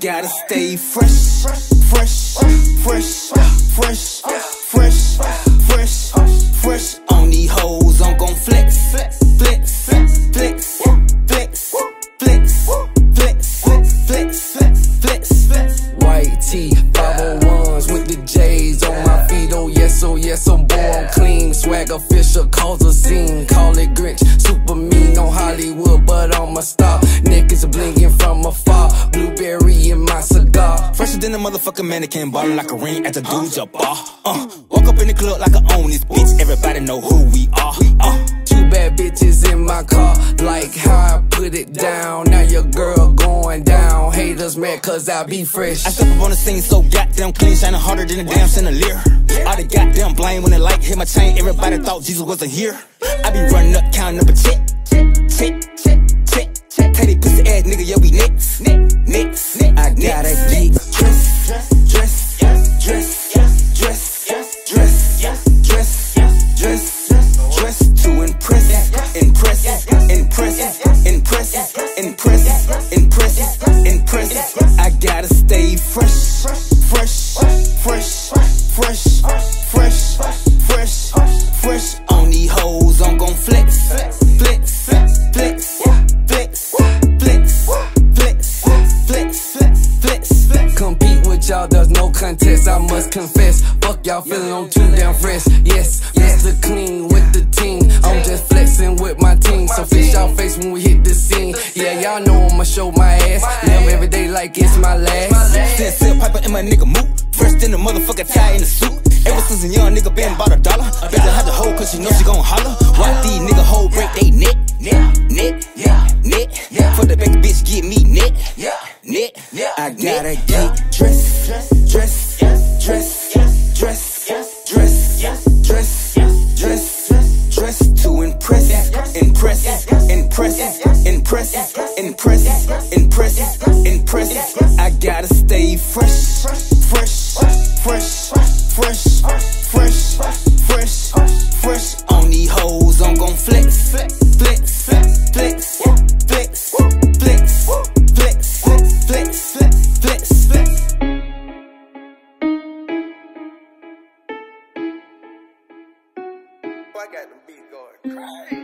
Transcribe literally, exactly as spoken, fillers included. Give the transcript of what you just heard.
gotta stay fresh, fresh, fresh, fresh, fresh, fresh, fresh. On these hoes, I'm gon' flex, flex, flex, flex, flex, flex, flex, flex, flex, flex. White tee, five oh ones with the J's on my feet. Oh yes, oh yes, I'm born clean. Swag official, cause a scene. Call it Grinch, super mean on Hollywood, but I'm a star. Neck is blingin' from afar. Blueberry in my cigar. Fresher than a motherfucking mannequin, ballin' like a ring at the dude's bar. Uh, walk up in the club like I own this bitch. Everybody know who we are. Uh, two bad bitches in my car. Like how I put it down. Now your girl going down. Haters mad cause I be fresh. I step up on the scene so goddamn clean, shining harder than a damn chandelier. All the goddamn blame when the light hit my chain. Everybody thought Jesus wasn't here. I be running up, counting up a check, check, check, check, check. Hey, they pussy ass nigga, yeah we next, next, next. I gotta get dressed, dress, dress, dress, dress, dress, dress, dress to impress, impress, impress, impress, impress, impress, impress. I gotta stay fresh, fresh, fresh, fresh, fresh, fresh, fresh. On these hoes, I'm gon' flex, flex, flex, flex, flex, flex, flex, flex, flex. Compete with y'all, there's no contest. I must confess, fuck y'all feeling I'm too damn fresh. Yes, Mister Clean with the team. I'm just flexing with my team. So fix y'all face when we hit the scene. Yeah, y'all know I'ma show my ass. Live every day like it's my last. Sincere Piper in my nigga mood. Fresh in the motherfucker tie in the suit. Ever since a young nigga been about a dollar. Bitch I had to hold cause she know she gon' holler. Why these nigga hold break they neck, neck, neck, neck. For the baby bitch get me neck, neck. I gotta get dressed, dress, dress, dress, dress, dress, dress, dress to impress, impress, impress, impress, impress, impress, impress. I gotta stay fresh, fresh, fresh, fresh, fresh, fresh, fresh. On these hoes, I'm gon' flex, flex, flex, flex, flex, flex, flex, flex, flex, flex, flex. I got the beat going crazy.